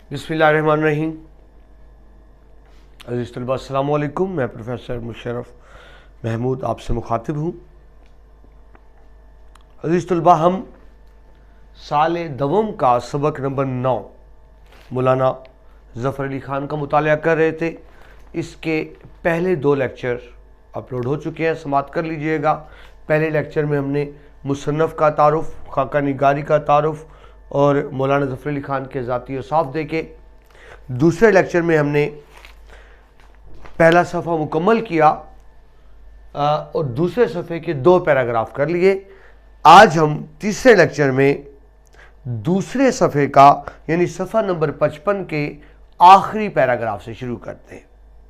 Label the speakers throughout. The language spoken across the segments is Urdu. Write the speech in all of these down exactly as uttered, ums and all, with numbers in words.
Speaker 1: بسم اللہ الرحمن الرحیم۔ عزیز طلباء السلام علیکم، میں پروفیسر مشرف محمود آپ سے مخاطب ہوں۔ عزیز طلباء، ہم سال دوم کا سبق نمبر نو مولانا ظفر علی خان کا مطالعہ کر رہے تھے۔ اس کے پہلے دو لیکچر اپلوڈ ہو چکے ہیں، سماعت کر لیجئے گا۔ پہلے لیکچر میں ہم نے مصنف کا تعارف، خاکہ نگاری کا تعارف اور مولانا ظفر علی خان کے ذاتی اوصاف دیکھے۔ دوسرے لیکچر میں ہم نے پہلا صفحہ مکمل کیا اور دوسرے صفحے کے دو پیراگراف کر لیے۔ آج ہم تیسرے لیکچر میں دوسرے صفحے کا یعنی صفحہ نمبر پچپن کے آخری پیراگراف سے شروع کرتے ہیں۔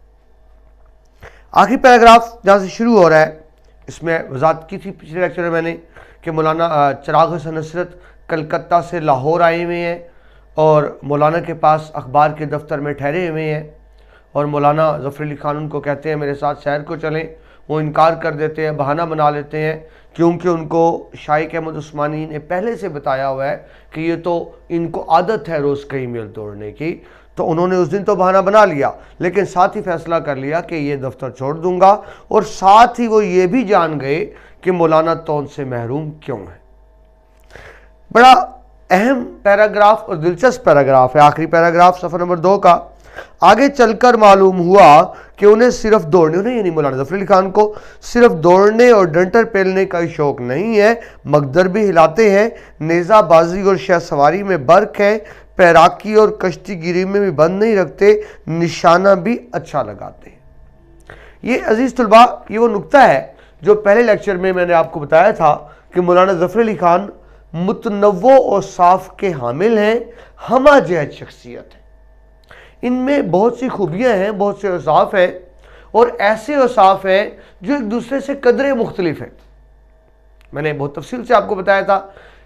Speaker 1: آخری پیراگراف جہاں سے شروع ہو رہا ہے، اس میں وضاحت کی تھی پچھلے لیکچر میں میں نے کہ مولانا چراغ حسن حسرت کلکتہ سے لاہور آئے ہوئے ہیں اور مولانا کے پاس اخبار کے دفتر میں ٹھہرے ہوئے ہیں، اور مولانا ظفر علی خان ان کو کہتے ہیں میرے ساتھ سیر کو چلیں۔ وہ انکار کر دیتے ہیں، بہانہ بنا لیتے ہیں، کیونکہ ان کو شائق احمد عثمانی نے پہلے سے بتایا ہوا ہے کہ یہ تو ان کو عادت ہے روز کئی میل توڑنے کی، تو انہوں نے اس دن تو بہانہ بنا لیا، لیکن ساتھ ہی فیصلہ کر لیا کہ یہ دفتر چھوڑ دوں گا، اور ساتھ ہی وہ یہ بھی جان گئے کہ مولانا تو ان سے محروم کیوں ہے۔ بڑا اہم پیراگراف اور دلچسپ پیراگراف ہے آخری پیراگراف صفحہ نمبر دو کا۔ آگے چل کر معلوم ہوا کہ انہیں صرف دوڑنے انہیں یعنی مولانا ظفر علی خان کو صرف دوڑنے اور ڈنٹر پیلنے کا ہی شوق نہیں ہے، مقدر بھی ہلاتے ہیں، نیزہ بازی اور شہ سواری میں برق ہیں، پیراکی اور کشتی گیری میں بھی بند نہیں رکھتے، نشانہ بھی اچھا لگاتے ہیں۔ یہ عزیز طلباء یہ وہ نقطہ ہے جو پہلے لیکچر میں میں نے آپ کو بتایا تھا کہ مولانا ظفر علی خان متنوع اوصاف کے حامل ہیں، ہمہ جہت شخصیت ہے۔ ان میں بہت سی خوبیاں ہیں، بہت سے اوصاف ہیں، اور ایسے اوصاف ہیں جو ایک دوسرے سے قدرے مختلف ہیں۔ میں نے بہت تفصیل سے آپ کو بتایا تھا،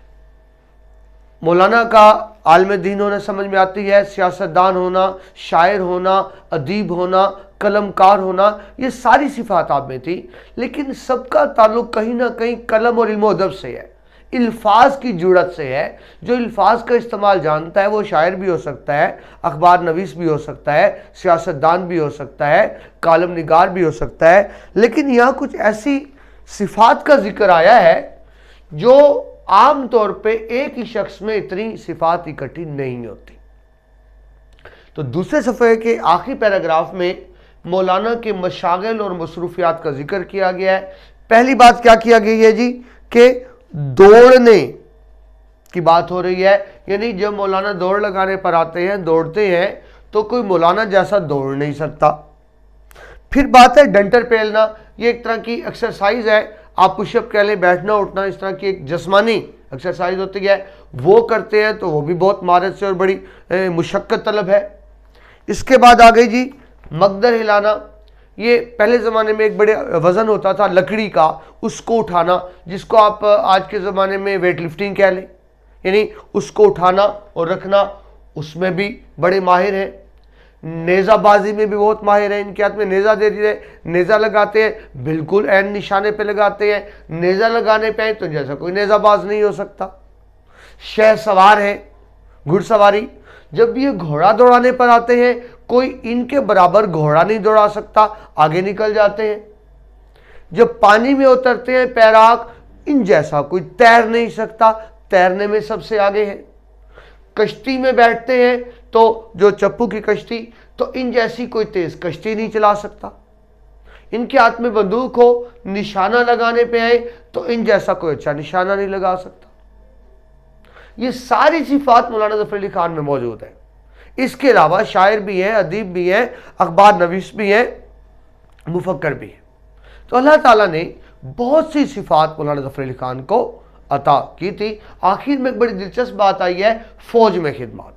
Speaker 1: مولانا کا عالم دین ہونا سمجھ میں آتی ہے، سیاستدان ہونا، شاعر ہونا، ادیب ہونا، قلم کار ہونا، یہ ساری صفات آپ میں تھی، لیکن سب کا تعلق کہیں نہ کہیں قلم اور علم و ادب سے ہے، الفاظ کی جڑت سے ہے۔ جو الفاظ کا استعمال جانتا ہے وہ شاعر بھی ہو سکتا ہے، اخبار نویس بھی ہو سکتا ہے، سیاستدان بھی ہو سکتا ہے، کالم نگار بھی ہو سکتا ہے، لیکن یہاں کچھ ایسی صفات کا ذکر آیا ہے جو عام طور پہ ایک ہی شخص میں اتنی صفات اکٹھی نہیں ہوتی۔ تو دوسرے صفحے کے آخری پیراگراف میں مولانا کے مشاغل اور مصروفیات کا ذکر کیا گیا ہے۔ پہلی بات کیا کیا گئی ہے جی کہ دوڑنے کی بات ہو رہی ہے، یعنی جب مولانا دوڑ لگانے پر آتے ہیں، دوڑتے ہیں، تو کوئی مولانا جیسا دوڑ نہیں سکتا۔ پھر بات ہے ڈنٹر پیلنا، یہ ایک طرح کی ایکسرسائز ہے، آپ پش اپ کہہ لیں، بیٹھنا اٹھنا، اس طرح کی ایک جسمانی ایکسرسائز ہوتی ہے، وہ کرتے ہیں تو وہ بھی بہت مہارت سے اور بڑی مشقت طلب ہے۔ اس کے بعد آگئی جی مقدر ہلانا، یہ پہلے زمانے میں ایک بڑے وزن ہوتا تھا لکڑی کا، اس کو اٹھانا، جس کو آپ آج کے زمانے میں ویٹ لفٹنگ کہہ لیں، یعنی اس کو اٹھانا اور رکھنا، اس میں بھی بڑے ماہر ہیں۔ نیزہ بازی میں بھی بہت ماہر ہیں، ان کے ہاتھ میں نیزہ دے دیے، نیزہ لگاتے ہیں، بالکل عین نشانے پہ لگاتے ہیں، نیزہ لگانے پہ تو جیسا کوئی نیزہ باز نہیں ہو سکتا۔ شہ سوار ہے، گھڑ سواری، جب یہ گھوڑا دوڑانے پر آتے ہیں کوئی ان کے برابر گھوڑا نہیں دوڑا سکتا، آگے نکل جاتے ہیں۔ جب پانی میں اترتے ہیں پیراک، ان جیسا کوئی تیر نہیں سکتا، تیرنے میں سب سے آگے ہے۔ کشتی میں بیٹھتے ہیں تو جو چپو کی کشتی، تو ان جیسی کوئی تیز کشتی نہیں چلا سکتا۔ ان کے ہاتھ میں بندوق ہو، نشانہ لگانے پہ آئے تو ان جیسا کوئی اچھا نشانہ نہیں لگا سکتا۔ یہ ساری صفات مولانا ظفر علی خان میں موجود ہیں۔ اس کے علاوہ شاعر بھی ہیں، ادیب بھی ہیں، اخبار نویس بھی ہیں، مفکر بھی ہیں۔ تو اللہ تعالیٰ نے بہت سی صفات مولانا ظفر علی خان کو عطا کی تھی۔ آخر میں ایک بڑی دلچسپ بات آئی ہے، فوج میں خدمات۔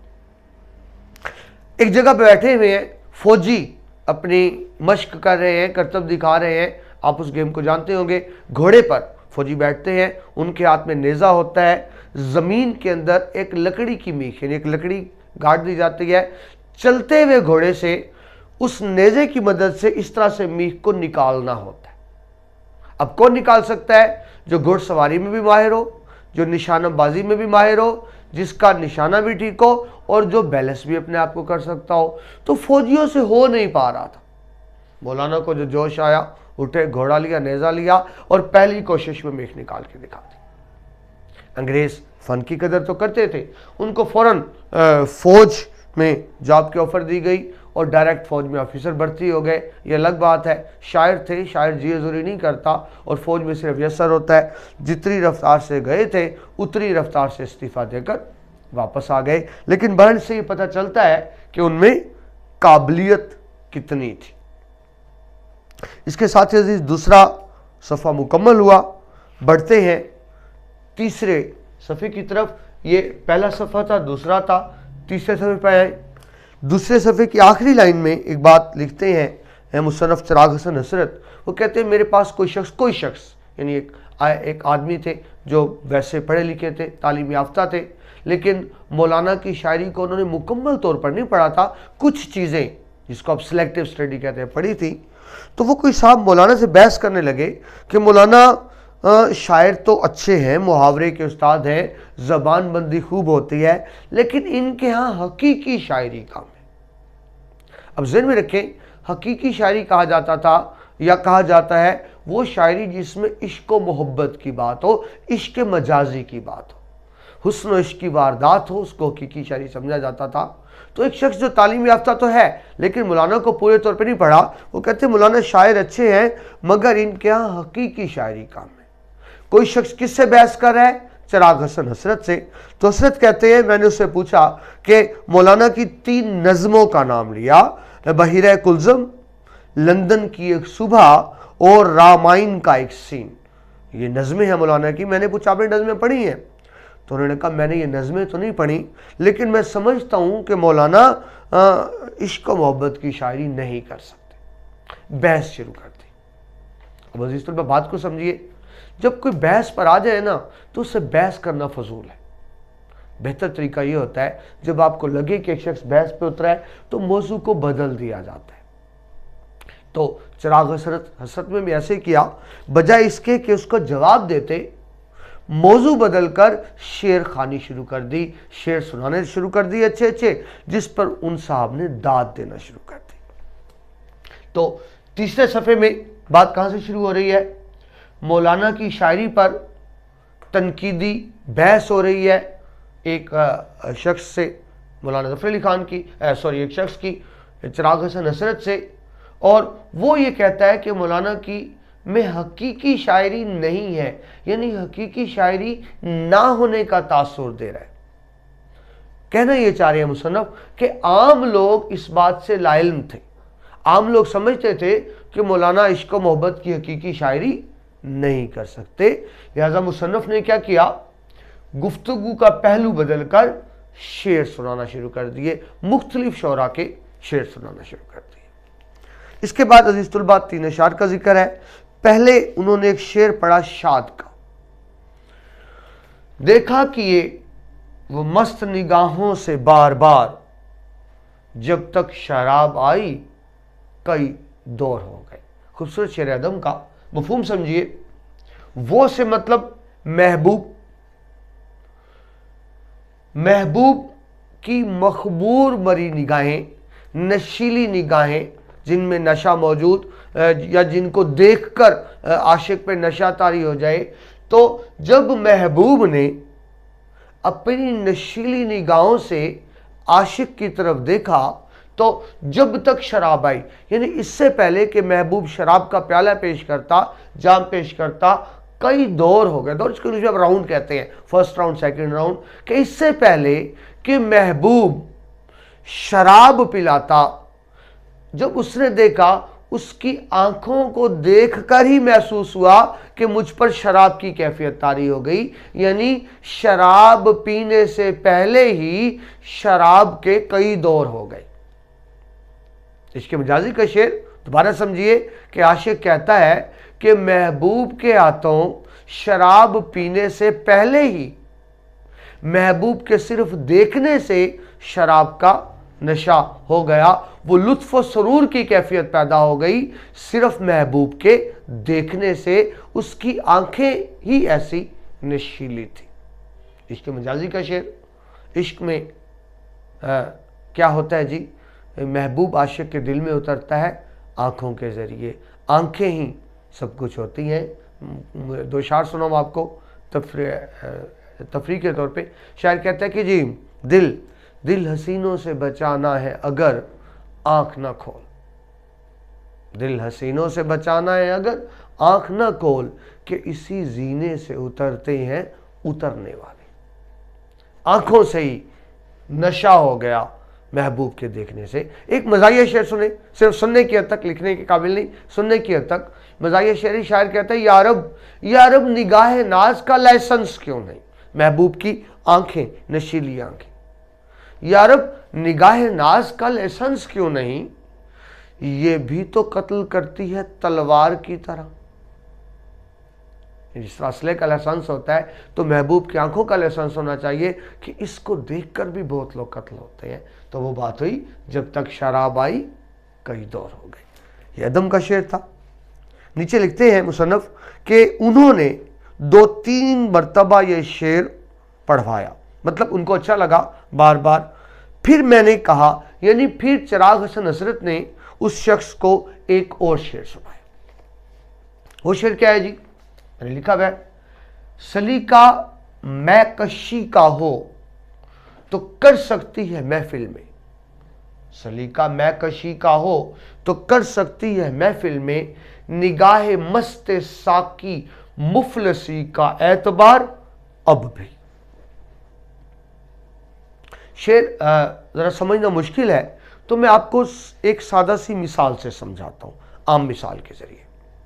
Speaker 1: ایک جگہ پہ بیٹھے ہوئے ہیں، فوجی اپنی مشق کر رہے ہیں، کرتب دکھا رہے ہیں، آپ اس گیم کو جانتے ہوں گے۔ گھوڑے پر فوجی بیٹھتے ہیں، ان کے ہاتھ میں نیزہ ہوتا ہے، زمین کے اندر ایک لکڑی کی میخ یعنی ایک لکڑی گاڑ دی جاتی ہے، چلتے ہوئے گھوڑے سے اس نیزے کی مدد سے اس طرح سے میخ کو نکالنا ہوتا ہے۔ اب کون نکال سکتا ہے؟ جو گھوڑ سواری میں بھی ماہر ہو، جو نشانہ بازی میں بھی ماہر ہو، جس کا نشانہ بھی ٹھیک ہو اور جو بیلنس بھی اپنے آپ کو کر سکتا ہو. تو فوجیوں سے ہو نہیں پا رہا تھا. مولانا کو جو جوش آیا, اٹھے, گھوڑا لیا, نیزہ لیا اور پہلی کوشش میں میخ نکال کے دکھا دی. انگریز فن کی قدر تو کرتے تھے, ان کو فوراً فوج میں جاب کی آفر دی گئی اور ڈائریکٹ فوج میں آفیسر بھرتی ہو گئے. یہ الگ بات ہے, شاعر تھے, شاعر جی حضوری نہیں کرتا اور فوج میں صرف یسر ہوتا ہے. جتنی رفتار سے گئے تھے اتنی رفتار سے استعفیٰ دے کر واپس آ گئے. لیکن بہن سے یہ پتہ چلتا ہے کہ ان میں قابلیت کتنی تھی. اس کے ساتھ عزیز دوسرا صفحہ مکمل ہوا. بڑھتے ہیں تیسرے صفحے کی طرف. یہ پہلا صفحہ تھا, دوسرا تھا, تیسرے صفحے پہ آئے. دوسرے صفحے کی آخری لائن میں ایک بات لکھتے ہیں مصنف چراغ حسن حسرت. وہ کہتے ہیں میرے پاس کوئی شخص کوئی شخص یعنی ایک ایک آدمی تھے جو ویسے پڑھے لکھے تھے, تعلیم یافتہ تھے, لیکن مولانا کی شاعری کو انہوں نے مکمل طور پر نہیں پڑھا تھا. کچھ چیزیں جس کو آپ سلیکٹیو اسٹڈی کہتے ہیں پڑھی تھی. تو وہ کوئی صاحب مولانا سے بحث کرنے لگے کہ مولانا شاعر تو اچھے ہیں, محاورے کے استاد ہیں, زبان بندی خوب ہوتی ہے, لیکن ان کے ہاں حقیقی شاعری کام ہے. اب ذہن میں رکھیں, حقیقی شاعری کہا جاتا تھا یا کہا جاتا ہے وہ شاعری جس میں عشق و محبت کی بات ہو, عشق مجازی کی بات ہو, حسن و عشق کی واردات ہو, اس کو حقیقی شاعری سمجھا جاتا تھا. تو ایک شخص جو تعلیم یافتہ تو ہے لیکن مولانا کو پورے طور پہ نہیں پڑھا, وہ کہتے ہیں مولانا شاعر اچھے ہیں مگر ان کے ہاں حقیقی شاعری کام ہے. کوئی شخص کس سے بحث کر رہا ہے؟ چراغ حسن حسرت سے. تو حسرت کہتے ہیں میں نے اس سے پوچھا کہ مولانا کی تین نظموں کا نام لیا, بحیرہ کلزم, لندن کی ایک صبح اور رامائن کا ایک سین. یہ نظمیں ہیں مولانا کی. میں نے پوچھا آپ نے نظمیں پڑھی ہیں؟ تو انہوں نے کہا میں نے یہ نظمیں تو نہیں پڑھی لیکن میں سمجھتا ہوں کہ مولانا عشق و محبت کی شاعری نہیں کر سکتے. بحث شروع کر دی. اب عزیز طلبہ بات کو سمجھیے, جب کوئی بحث پر آ جائے نا تو اس سے بحث کرنا فضول ہے. بہتر طریقہ یہ ہوتا ہے جب آپ کو لگے کہ ایک شخص بحث پہ اترا ہے تو موضوع کو بدل دیا جاتا ہے. تو چراغ حسرت حسرت میں بھی ایسے کیا, بجائے اس کے کہ اس کو جواب دیتے موضوع بدل کر شعر خوانی شروع کر دی, شعر سنانے شروع کر دی اچھے اچھے, جس پر ان صاحب نے داد دینا شروع کر دی. تو تیسرے صفحے میں بات کہاں سے شروع ہو رہی ہے؟ مولانا کی شاعری پر تنقیدی بحث ہو رہی ہے ایک شخص سے, مولانا ظفر علی خان کی سوری ایک شخص کی, چراغ حسن حسرت سے, اور وہ یہ کہتا ہے کہ مولانا کی میں حقیقی شاعری نہیں ہے, یعنی حقیقی شاعری نہ ہونے کا تاثر دے رہا ہے. کہنا یہ چاہ رہے ہیں مصنف کہ عام لوگ اس بات سے لا علم تھے. عام لوگ سمجھتے تھے کہ مولانا عشق و محبت کی حقیقی شاعری نہیں کر سکتے. لہذا مصنف نے کیا کیا, گفتگو کا پہلو بدل کر شعر سنانا شروع کر دیے, مختلف شعراء کے شعر سنانا شروع کر دیے. اس کے بعد عزیز طلباء تین اشعار کا ذکر ہے. پہلے انہوں نے ایک شعر پڑھا شاد کا. دیکھا کہ یہ وہ مست نگاہوں سے بار بار, جب تک شراب آئی کئی دور ہو گئے. خوبصورت شعر ادم کا مفہوم سمجھیے. وہ سے مطلب محبوب, محبوب کی مخبور مری نگاہیں, نشیلی نگاہیں جن میں نشہ موجود یا جن کو دیکھ کر عاشق پہ نشہ طاری ہو جائے. تو جب محبوب نے اپنی نشیلی نگاہوں سے عاشق کی طرف دیکھا تو جب تک شراب آئی, یعنی اس سے پہلے کہ محبوب شراب کا پیالہ پیش کرتا, جام پیش کرتا, کئی دور ہو گئے. دور اس کو انگلش میں راؤنڈ کہتے ہیں, فرسٹ راؤنڈ سیکنڈ راؤنڈ, کہ اس سے پہلے کہ محبوب شراب پلاتا, جب اس نے دیکھا اس کی آنکھوں کو دیکھ کر ہی محسوس ہوا کہ مجھ پر شراب کی کیفیت طاری ہو گئی. یعنی شراب پینے سے پہلے ہی شراب کے کئی دور ہو گئے. عشق مجازی کا شعر دوبارہ سمجھیے کہ عاشق کہتا ہے کہ محبوب کے ہاتھوں شراب پینے سے پہلے ہی محبوب کے صرف دیکھنے سے شراب کا نشہ ہو گیا, وہ لطف و سرور کی کیفیت پیدا ہو گئی صرف محبوب کے دیکھنے سے. اس کی آنکھیں ہی ایسی نشیلی تھی. عشق مجازی کا شعر عشق میں آ, کیا ہوتا ہے جی؟ محبوب عاشق کے دل میں اترتا ہے آنکھوں کے ذریعے، آنکھیں ہی سب کچھ ہوتی ہیں۔ دو اشعار سناؤں آپ کو تفریح تفریح کے طور پہ۔ شاعر کہتا ہے کہ جی دل دل حسینوں سے بچانا ہے اگر آنکھ نہ کھول، دل حسینوں سے بچانا ہے اگر آنکھ نہ کھول، کہ اسی زینے سے اترتے ہیں اترنے والے۔ آنکھوں سے ہی نشہ ہو گیا محبوب کے دیکھنے سے۔ ایک مزاحیہ شعر سنیں، صرف سننے کی حد تک، لکھنے کے قابل نہیں، سننے کی حد تک مزاحیہ شعری شاعر کہتا ہے یا رب یا رب نگاہ ناز کا لائسنس کیوں نہیں؟ محبوب کی آنکھیں، نشیلی آنکھیں، یا رب نگاہ ناز کا لائسنس کیوں نہیں؟ یہ بھی تو قتل کرتی ہے تلوار کی طرح۔ جس طرح اسلحے کا لائسنس ہوتا ہے تو محبوب کی آنکھوں کا لائسنس ہونا چاہیے کہ اس کو دیکھ کر بھی بہت لوگ قتل ہوتے ہیں۔ تو وہ بات ہوئی جب تک شراب آئی کئی دور ہو گئے۔ یہ ادم کا شعر تھا۔ نیچے لکھتے ہیں مصنف کہ انہوں نے دو تین مرتبہ یہ شعر پڑھوایا، مطلب ان کو اچھا لگا بار بار۔ پھر میں نے کہا، یعنی پھر چراغ حسن حضرت نے اس شخص کو ایک اور شعر سنایا۔ وہ شعر کیا ہے جی؟ میں نے لکھا ہے، سلیقہ میں کشی کا ہو تو کر سکتی ہے محفل میں، سلیقہ میں کشی کا ہو تو کر سکتی ہے محفل میں، نگاہ مست ساقی مفلسی کا اعتبار اب بھی۔ شعر ذرا سمجھنا مشکل ہے تو میں آپ کو ایک سادہ سی مثال سے سمجھاتا ہوں، عام مثال کے ذریعے۔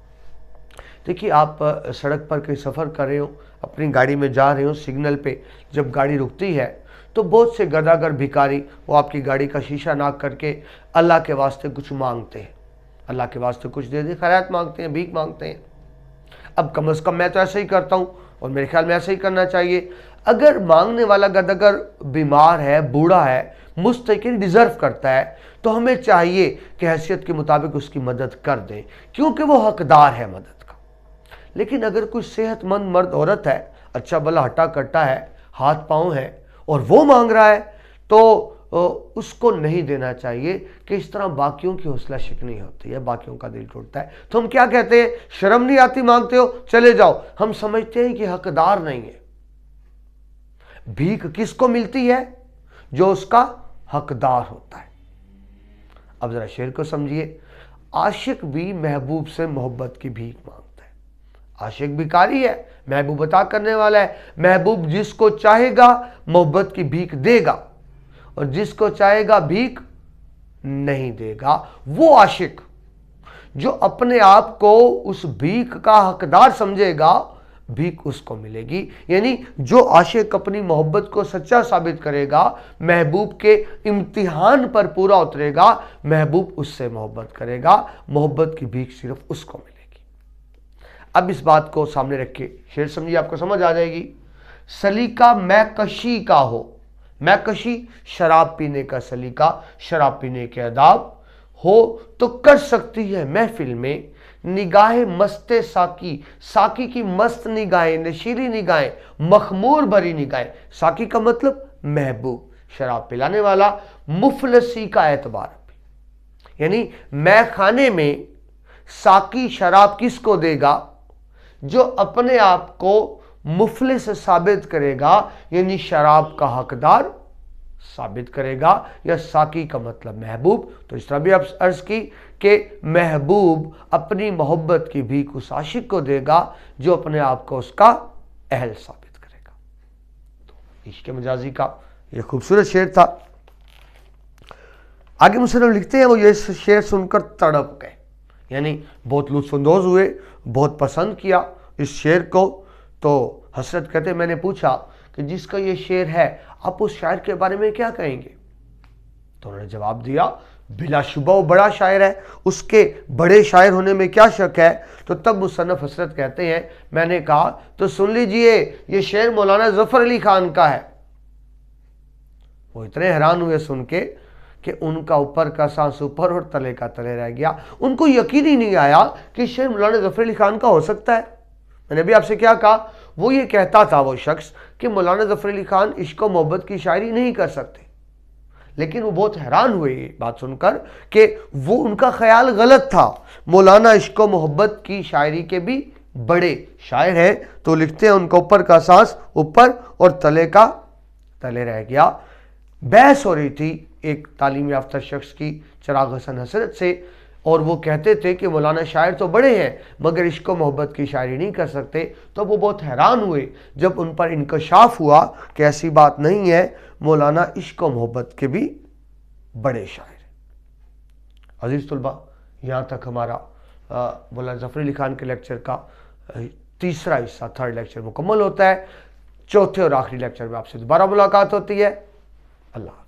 Speaker 1: دیکھیے آپ سڑک پر کہیں سفر کر رہے ہو، اپنی گاڑی میں جا رہے ہو، سگنل پہ جب گاڑی رکتی ہے تو بہت سے گداگر بھکاری وہ آپ کی گاڑی کا شیشہ ناک کر کے اللہ کے واسطے کچھ مانگتے ہیں، اللہ کے واسطے کچھ دے دے، خیرات مانگتے ہیں، بھیک مانگتے ہیں۔ اب کم از کم میں تو ایسا ہی کرتا ہوں اور میرے خیال میں ایسا ہی کرنا چاہیے۔ اگر مانگنے والا گداگر بیمار ہے، بوڑھا ہے، مستحقین ڈیزرو کرتا ہے تو ہمیں چاہیے کہ حیثیت کے مطابق اس کی مدد کر دیں، کیونکہ وہ حقدار ہے مدد کا۔ لیکن اگر کوئی صحت مند مرد عورت ہے، اچھا بلا ہٹا کٹا ہے، ہاتھ پاؤں ہے، اور وہ مانگ رہا ہے تو اس کو نہیں دینا چاہیے کہ اس طرح باقیوں کی حوصلہ شکنی ہوتی ہے، باقیوں کا دل ٹوٹتا ہے۔ تو ہم کیا کہتے ہیں؟ شرم نہیں آتی مانگتے ہو؟ چلے جاؤ۔ ہم سمجھتے ہیں کہ حقدار نہیں ہے۔ بھیک کس کو ملتی ہے؟ جو اس کا حقدار ہوتا ہے۔ اب ذرا شعر کو سمجھیے۔ عاشق بھی محبوب سے محبت کی بھیک مانگتا ہے۔ عاشق بھکاری ہے، محبوب عطا کرنے والا ہے۔ محبوب جس کو چاہے گا محبت کی بھیک دے گا، اور جس کو چاہے گا بھیک نہیں دے گا۔ وہ عاشق جو اپنے آپ کو اس بھیک کا حقدار سمجھے گا، بھیک اس کو ملے گی۔ یعنی جو عاشق اپنی محبت کو سچا ثابت کرے گا، محبوب کے امتحان پر پورا اترے گا، محبوب اس سے محبت کرے گا، محبت کی بھیک صرف اس کو ملے گی۔ اب اس بات کو سامنے رکھ کے شعر سمجھیے، آپ کو سمجھ آ جائے گی۔ سلیقہ میں کشی کا ہو، میں کشی شراب پینے کا سلیقہ، شراب پینے کے آداب ہو تو کر سکتی ہے محفل میں، نگاہ مست ساقی، ساقی کی مست نگاہیں، نشیلی نگاہیں، مخمور بری نگاہیں۔ ساقی کا مطلب محبوب، شراب پلانے والا، مفلسی کا اعتبار بھی۔ یعنی میں خانے میں ساقی شراب کس کو دے گا؟ جو اپنے آپ کو مفلس ثابت کرے گا، یعنی شراب کا حقدار ثابت کرے گا، یا ساقی کا مطلب محبوب۔ تو اس طرح بھی آپ عرض کی کہ محبوب اپنی محبت کی بھیک اس عاشق کو دے گا جو اپنے آپ کو اس کا اہل ثابت کرے گا۔ تو عشق مجازی کا یہ خوبصورت شعر تھا۔ آگے مصنف لکھتے ہیں وہ یہ شعر سن کر تڑپ گئے، یعنی بہت لطف اندوز ہوئے، بہت پسند کیا اس شعر کو۔ تو حسرت کہتے میں نے پوچھا کہ جس کا یہ شعر ہے آپ اس شاعر کے بارے میں کیا کہیں گے؟ تو انہوں نے جواب دیا بلا شبہ وہ بڑا شاعر ہے، اس کے بڑے شاعر ہونے میں کیا شک ہے۔ تو تب مصنف حسرت کہتے ہیں میں نے کہا تو سن لیجئے یہ شعر مولانا ظفر علی خان کا ہے۔ وہ اتنے حیران ہوئے سن کے کہ ان کا اوپر کا سانس اوپر اور تلے کا تلے رہ گیا۔ ان کو یقین ہی نہیں آیا کہ شعر مولانا ظفر علی خان کا ہو سکتا ہے۔ میں نے بھی آپ سے کیا کہا، وہ یہ کہتا تھا وہ شخص کہ مولانا ظفر علی خان عشق و محبت کی شاعری نہیں کر سکتے، لیکن وہ بہت حیران ہوئے یہ بات سن کر کہ وہ ان کا خیال غلط تھا، مولانا عشق و محبت کی شاعری کے بھی بڑے شاعر ہیں۔ تو لکھتے ہیں ان کا اوپر کا سانس اوپر اور تلے کا تلے رہ گیا۔ بحث ہو رہی تھی ایک تعلیم یافتہ شخص کی چراغ حسن حسرت سے، اور وہ کہتے تھے کہ مولانا شاعر تو بڑے ہیں مگر عشق و محبت کی شاعری نہیں کر سکتے۔ تو وہ بہت حیران ہوئے جب ان پر انکشاف ہوا کہ ایسی بات نہیں ہے، مولانا عشق و محبت کے بھی بڑے شاعر ہیں۔ عزیز طلبہ، یہاں تک ہمارا مولانا ظفر علی خان کے لیکچر کا تیسرا حصہ، تھرڈ لیکچر مکمل ہوتا ہے۔ چوتھے اور آخری لیکچر میں آپ سے دوبارہ ملاقات ہوتی ہے۔ اللہ حافظ۔